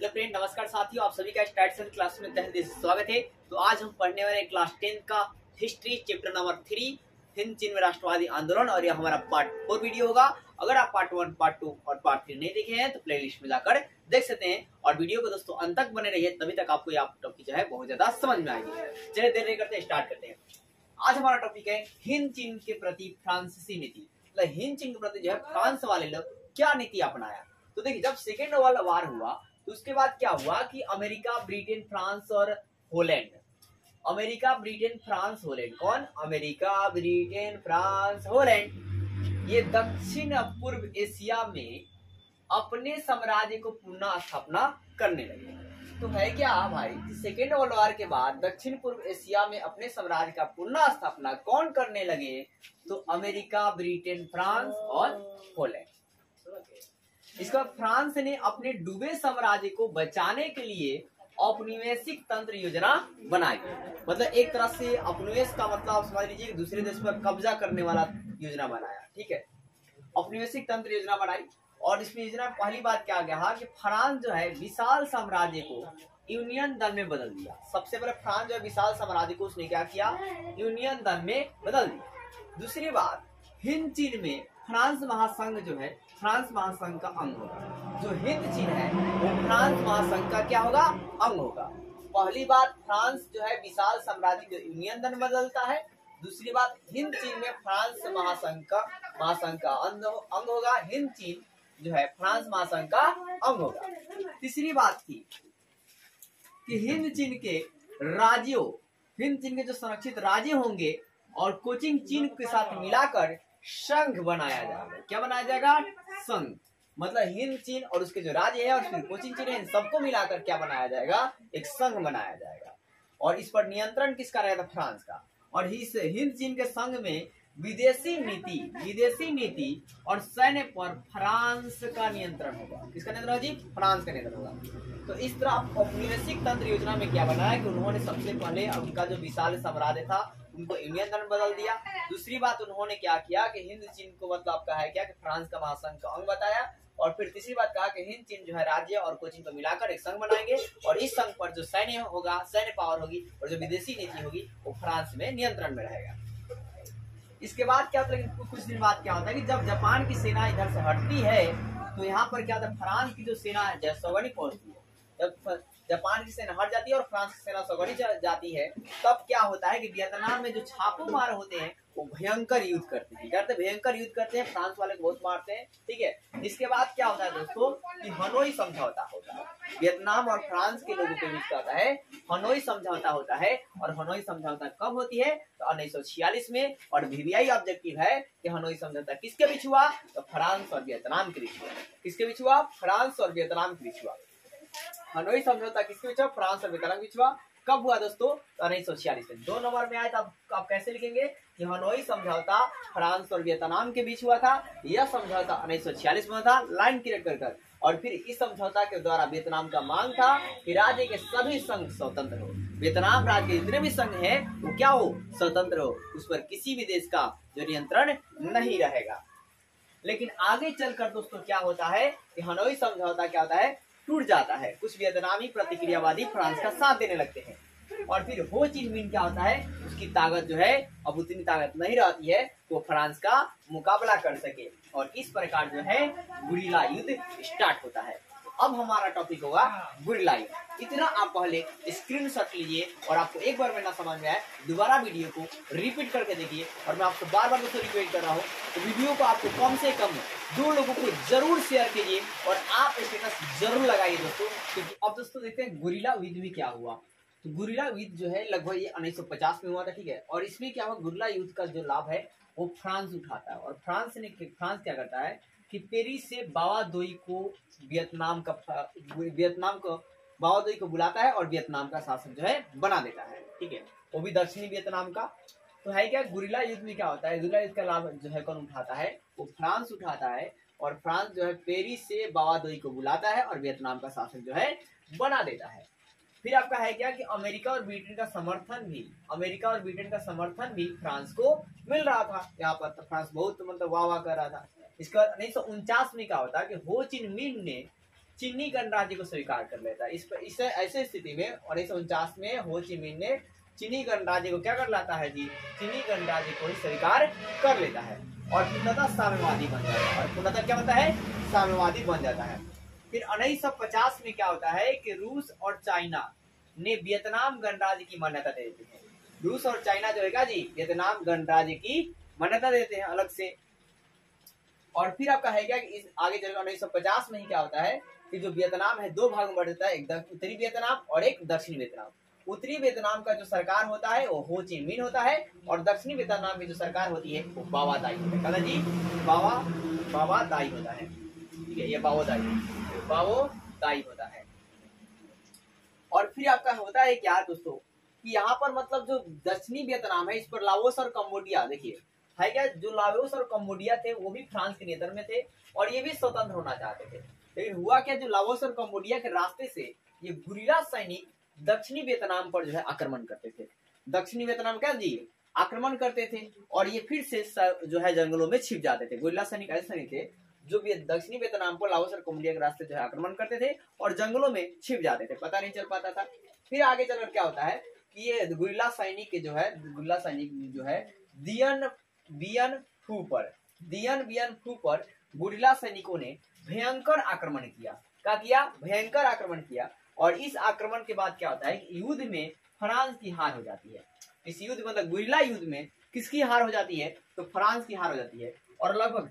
Hello friend, नमस्कार साथियों, आप सभी का स्टार्ट क्लास में तहे दिल से स्वागत है। तो आज हम पढ़ने वाले क्लास 10 का हिस्ट्री चैप्टर नंबर 3 हिंद चीन में राष्ट्रवादी आंदोलन, और यह हमारा पार्ट 4 वीडियो होगा। अगर आप पार्ट 1, पार्ट 2 और पार्ट 3 नहीं देखे हैं तो प्लेलिस्ट में जाकर देख सकते हैं। और वीडियो को दोस्तों अंत तक बने रहिए, तभी तक आपको यह टॉपिक जो है बहुत ज्यादा समझ में आएगी। चलिए देर नहीं करते, स्टार्ट करते हैं। आज हमारा टॉपिक है हिंद चीन के प्रति फ्रांसीसी नीति। मतलब हिंद चीन के प्रति जो है फ्रांस वाले लोग क्या नीति अपनाया। तो देखिए, जब सेकेंड वर्ल्ड वॉर हुआ तो उसके बाद क्या हुआ कि अमेरिका, ब्रिटेन, फ्रांस और Holland, America, Britain, France, Holland, कौन? अमेरिका, ब्रिटेन, फ्रांस, होलैंड, ये दक्षिण पूर्व एशिया में अपने साम्राज्य को पुनः स्थापना करने लगे। तो है क्या भाई, सेकेंड वर्ल्ड वॉर के बाद दक्षिण पूर्व एशिया में अपने साम्राज्य का पुनः स्थापना कौन करने लगे? तो अमेरिका, ब्रिटेन, फ्रांस और होलैंड। इसका फ्रांस ने अपने डूबे साम्राज्य को बचाने के लिए औपनिवेशिक तंत्र योजना बनाई। मतलब एक तरह से औपनिवेश का मतलब आप समझ लीजिए दूसरे देश पर कब्जा करने वाला योजना बनाया। ठीक है, औपनिवेशिक तंत्र योजना बनाई। और इसमें योजना पहली बात क्या गया कि फ्रांस जो है विशाल साम्राज्य को यूनियन दल में बदल दिया। सबसे पहले फ्रांस जो है विशाल साम्राज्य को उसने क्या किया? यूनियन दल में बदल दिया। दूसरी बात, हिंद चीन में फ्रांस महासंघ जो है फ्रांस महासंघ का अंग होगा। जो हिंद चीन है वो फ्रांस महासंघ का क्या होगा? अंग होगा। पहली बात, फ्रांस जो है विशाल साम्राज्य को यूनियन दल में बदलता है। दूसरी बात, हिंद चीन में फ्रांस महासंघ का अंग होगा। हिंद चीन जो है फ्रांस महासंघ का अंग होगा। तीसरी बात थी कि हिंद चीन के राज्यों, हिंद चीन के जो संरक्षित राज्य होंगे और कोचिंग चीन के साथ मिलाकर संघ बनाया जाएगा। क्या बनाया जाएगा? संघ। मतलब हिंद चीन और उसके जो राज्य है और फिर कोचिंग चीन है, इन सबको मिलाकर क्या बनाया जाएगा? एक संघ बनाया जाएगा। और इस पर नियंत्रण किसका रहेगा? फ्रांस का। और इस हिंद चीन के संघ में विदेशी नीति और सैन्य पर फ्रांस का नियंत्रण होगा। किसका नियंत्रण होगा जी? फ्रांस का नियंत्रण होगा। तो इस तरह औपनिवेशिक तंत्र योजना में क्या बनाया कि उन्होंने सबसे पहले उनका जो विशाल साम्राज्य था उनको यूनियन दल में बदल दिया। दूसरी बात, उन्होंने क्या किया कि हिंद चीन को मतलब आपका है क्या कि फ्रांस का महासंघ का अंग बताया। और फिर तीसरी बात कहा कि हिंद चीन जो है राज्य और कोचिंग को मिलाकर एक संघ बनाएंगे, और इस संघ पर जो सैन्य होगा, सैन्य पावर होगी, और जो विदेशी नीति होगी वो फ्रांस में नियंत्रण में रहेगा। इसके बाद क्या होता है, कुछ दिन बाद क्या होता है कि जब जापान की सेना इधर से हटती है तो यहाँ पर क्या होता है, फ्रांस की जो सेना है सौगनी पहुंचती है। जब जापान की सेना हट जाती है और फ्रांस की सेना सौगनी जाती है, तब क्या होता है कि वियतनाम में जो छापो मार होते हैं वो भयंकर युद्ध करते हैं। भयंकर युद्ध करते हैं, फ्रांस वाले को बहुत मारते हैं। ठीक है, इसके बाद क्या होता है दोस्तों कि हनोई समझौता होता है। वियतनाम और फ्रांस के लोगों के बीच क्या होता है? हनोई समझौता होता है। और हनोई समझौता कब होती है? तो 1946 में। और VVI ऑब्जेक्टिव है कि हनोई समझौता किसके बीच हुआ? तो फ्रांस और वियतनाम के बीच हुआ। किसके बीच हुआ? फ्रांस और वियतनाम के बीच हुआ। हनोई समझौता किसके बीच हुआ? फ्रांस और वियतनाम के बीच हुआ। कब हुआ दोस्तों? 1946 में। 2 नंबर में आए तो आप कैसे लिखेंगे कि हनोई समझौता फ्रांस और वियतनाम के बीच हुआ था। यह समझौता 1946 में था, लाइन क्लियर कर। और फिर इस समझौता के द्वारा वियतनाम का मांग था कि राज्य के सभी संघ स्वतंत्र हो। वियतनाम राज्य के जितने भी संघ है वो क्या हो? स्वतंत्र हो। उस पर किसी भी देश का जो नियंत्रण नहीं रहेगा। लेकिन आगे चलकर दोस्तों क्या होता है कि हनोई समझौता क्या होता है? टूट जाता है। कुछ वियतनामी प्रतिक्रियावादी फ्रांस का साथ देने लगते हैं। और फिर हो चिन मिन क्या होता है, उसकी ताकत जो है अब उतनी ताकत नहीं रहती है वो फ्रांस का मुकाबला कर सके। और इस प्रकार जो है गुरिल्ला युद्ध स्टार्ट होता है। अब हमारा टॉपिक होगा गुरिल्ला युद्ध। इतना आप पहले स्क्रीनशॉट लीजिए, और आपको एक बार में ना समझ में आए दोबारा वीडियो को रिपीट करके देखिए। और मैं आपको बार बार दोस्तों रिपीट कर रहा हूँ, तो वीडियो को आपको कम से कम 2 लोगों को जरूर शेयर कीजिए और आप स्टेटस जरूर लगाइए दोस्तों। क्योंकि अब दोस्तों देखते हैं गुरिल्ला युद्ध में क्या हुआ। तो गुरिल्ला युद्ध जो है लगभग ये 1950 में हुआ था। ठीक है, और इसमें क्या हुआ, गुरिल्ला युद्ध का जो लाभ है वो फ्रांस उठाता है। और फ्रांस क्या करता है कि पेरिस से बावादोई को वियतनाम को बावादोई को बुलाता है और वियतनाम का शासक जो है बना देता है। ठीक है, वो भी दक्षिणी वियतनाम का। तो है क्या, गुरिल्ला युद्ध में क्या होता है? गुरिल्ला युद्ध का लाभ जो है कौन उठाता है? वो फ्रांस उठाता है। और फ्रांस जो है पेरिस से बावादोई को बुलाता है और वियतनाम का शासक जो है बना देता है। फिर आपका है क्या कि अमेरिका और ब्रिटेन का समर्थन भी फ्रांस को मिल रहा था। यहाँ पर तो फ्रांस बहुत मतलब वाह कर रहा था। इसके बाद 1949 में क्या होता है कि हो चिन मिन ने चीनी गणराज्य को स्वीकार कर लेता है। इस ऐसे स्थिति में 1949 में हो ची मिन ने चीनी गणराज्य को क्या कर लाता है जी, चीनी गणराज्य को ही स्वीकार कर लेता है और पूर्णतः साम्यवादी बन जाता है। और पूर्णतः क्या होता है, साम्यवादी बन जाता है। फिर 1950 में क्या होता है कि रूस और चाइना ने वियतनाम गणराज्य की मान्यता दे देते हैं। रूस और चाइना जो है जी वियतनाम गणराज्य की मान्यता देते हैं अलग से। और फिर आपका है क्या कि इस आगे चलकर 1950 में ही क्या होता है कि जो वियतनाम है दो भाग में बढ़ जाता है, एक उत्तरी वियतनाम और एक दक्षिणी वियतनाम। उत्तरी वियतनाम का जो सरकार होता है वो हो ची मिन होता है और दक्षिणी वियतनाम की जो सरकार होती है वो बावा दाई होता है। जी बावा दाई होता है, ठीक है, ये बावो दाई होता है। और फिर आपका होता है क्या दोस्तों कि यहाँ पर मतलब जो दक्षिणी वियतनाम है इस पर लाओस और कम्बोडिया, देखिए है क्या, जो लाओस और कम्बोडिया थे वो भी फ्रांस के नियंत्रण में थे और ये भी स्वतंत्र होना चाहते थे। लेकिन हुआ क्या, जो लाओस और कम्बोडिया के रास्ते से ये गुरिल्ला सैनिक दक्षिणी वियतनाम पर जो है आक्रमण करते थे। दक्षिणी वियतनाम क्या जी आक्रमण करते थे और ये फिर से जो है जंगलों में छिप जाते थे। गुरिल्ला सैनिक ऐसे नहीं थे जो भी दक्षिणी वियतनाम को लाओस और कम्बोडिया के रास्ते जो है आक्रमण करते थे और जंगलों में छिप जाते थे, पता नहीं चल पाता था। फिर आगे चलकर क्या होता है कि ये गुरिल्ला सैनिक जो है दियन बियन फू पर गुरिल्ला सैनिकों ने भयंकर आक्रमण किया। भयंकर आक्रमण किया और इस आक्रमण के बाद क्या होता है कि युद्ध में फ्रांस की हार हो जाती है। इस युद्ध मतलब गुरिल्ला युद्ध में किसकी हार हो जाती है, तो फ्रांस की हार हो जाती है और लगभग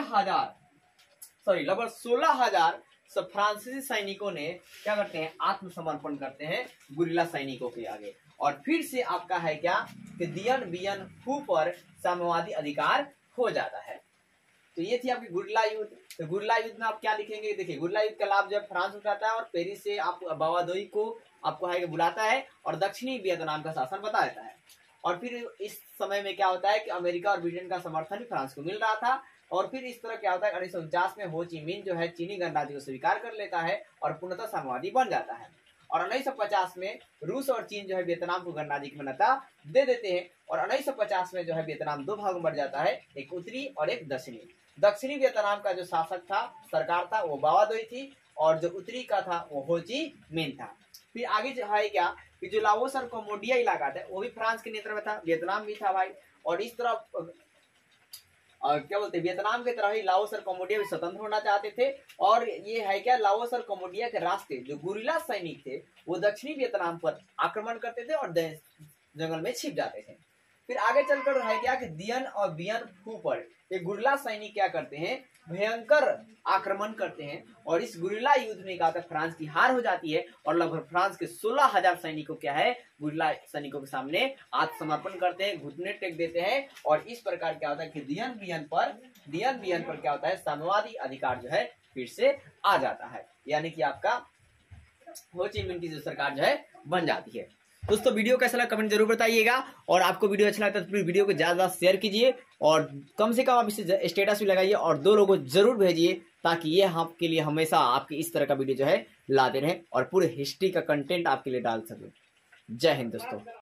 16,000 सब फ्रांसीसी सैनिकों ने क्या करते हैं, आत्मसमर्पण करते हैं गुरिल्ला सैनिकों के आगे। और फिर से आपका है क्या कि दियन बियन फू पर साम्यवादी अधिकार हो जाता है। तो ये थी आपकी गुरिल्ला युद्ध। तो गुरिल्ला युद्ध में आप क्या लिखेंगे, देखिए गुरिल्ला युद्ध का लाभ जब फ्रांस उठाता है और पेरिस से आप बावादोई को आपको है कि बुलाता है और दक्षिणी वियतनाम का शासन बता देता है। और फिर इस समय में क्या होता है कि अमेरिका और ब्रिटेन का समर्थन फ्रांस को मिल रहा था। और फिर इस तरह क्या होता है 1949 में हो ची मिन जो है चीनी गणराज्य को स्वीकार कर लेता है और पूर्णतः साम्यवादी बन जाता है। और 1950 में रूस और चीन जो है वियतनाम को गणराज्य की मान्यता दे देते हैं और 1950 में जो है वियतनाम दो भागों में बढ़ जाता है, एक उत्तरी और एक दक्षिणी। दक्षिणी वियतनाम का जो शासक था, सरकार था, वो बावादोई थी और जो उत्तरी का था वो हो ची मिन था। फिर आगे जो है क्या कि जो लाओस और कम्बोडिया इलाका था वो भी फ्रांस के नियंत्रण में था, वियतनाम भी था भाई। और इस तरह क्या बोलते हैं वियतनाम की तरह ही लाओस और कम्बोडिया भी स्वतंत्र होना चाहते थे। और ये है क्या लाओस और कम्बोडिया के रास्ते जो गुरिल्ला सैनिक थे वो दक्षिणी वियतनाम पर आक्रमण करते थे और जंगल में छिप जाते थे। फिर आगे चलकर है क्या कि दियन और बियन फू पर ये गुरिल्ला सैनिक क्या करते हैं, भयंकर आक्रमण करते हैं और इस गुरिल्ला युद्ध में क्या होता है फ्रांस की हार हो जाती है और लगभग फ्रांस के 16,000 सैनिकों क्या है गुरिल्ला सैनिकों के सामने आत्मसमर्पण करते हैं, घुटने टेक देते हैं। और इस प्रकार क्या होता है कि दियन बियन पर क्या होता है साम्यवादी अधिकार जो है फिर से आ जाता है, यानी कि आपका हो ची मिन की जो सरकार जो है बन जाती है। दोस्तों वीडियो कैसा लगा कमेंट जरूर बताइएगा और आपको वीडियो अच्छा लगता है तो प्लीज वीडियो को ज्यादा शेयर कीजिए और कम से कम आप इसे स्टेटस भी लगाइए और 2 लोगों को जरूर भेजिए ताकि ये आपके लिए हमेशा आपके इस तरह का वीडियो जो है लाते रहें और पूरे हिस्ट्री का कंटेंट आपके लिए डाल सके। जय हिंद दोस्तों।